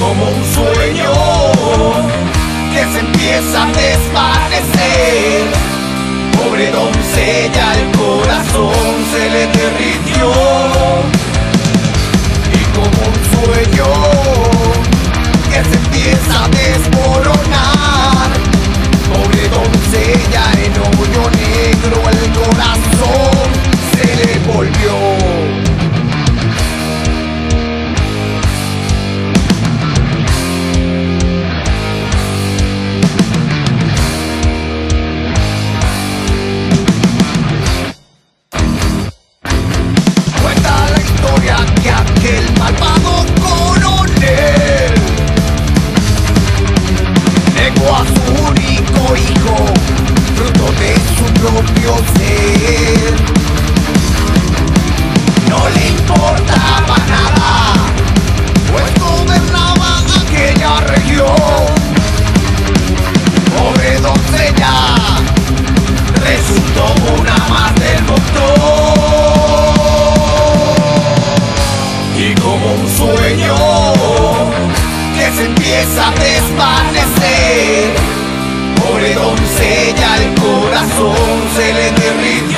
como un sueño que se empieza a desvanecer. Pobre doncella, el corazón se le derritió. Y como un sueño que se empieza a desmoronar, pobre doncella, en hoyo negro el corazón se le volvió. Que aquel malvado coronel negó a su único hijo, fruto de su propio ser. No le importaba nada, pues gobernaba aquella región. Pobre doncella, resultó una más del montón. Y como un sueño que se empieza a desvanecer, pobre doncella, el corazón se le derritió.